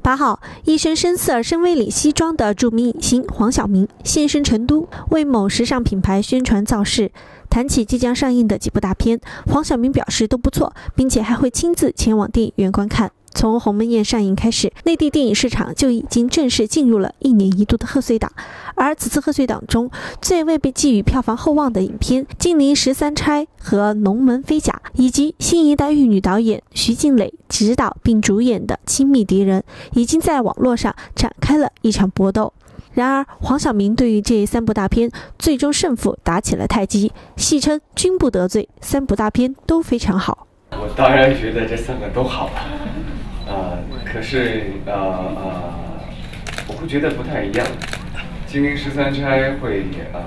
8号，一身深色深 V 领西装的著名影星黄晓明现身成都，为某时尚品牌宣传造势。谈起即将上映的几部大片，黄晓明表示都不错，并且还会亲自前往电影院观看。从《鸿门宴》上映开始，内地电影市场就已经正式进入了1年1度的贺岁档。而此次贺岁档中，最未被寄予票房厚望的影片《金陵十三钗》和《龙门飞甲》，以及新一代玉女导演徐静蕾执导并主演的《亲密敌人》，已经在网络上展开了一场搏斗。然而，黄晓明对于这3部大片最终胜负打起了太极，戏称均不得罪，3部大片都非常好。 我当然觉得这3个都好，可是我会觉得不太一样。金陵十三钗会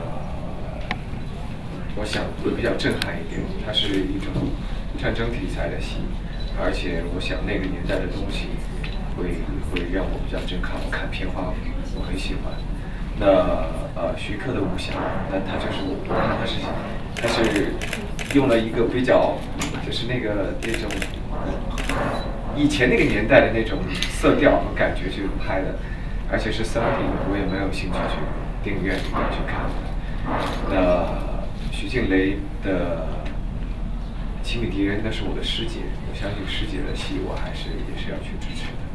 我想会比较震撼一点，它是一种战争题材的戏，而且我想那个年代的东西会让我比较震撼。我看片花我很喜欢。那徐克的武侠，那他就是我看他是用了一个比较就是那种以前那个年代的那种色调和感觉去拍的，而且是3D，我也没有兴趣去电影院里面去看。那徐静蕾的《亲密敌人》那是我的师姐，我相信师姐的戏我也是要去支持的。